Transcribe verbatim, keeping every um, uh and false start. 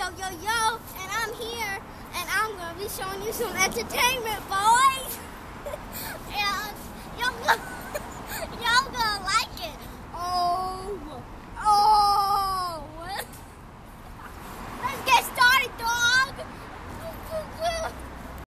yo, yo, and I'm here, and I'm going to be showing you some entertainment, boys.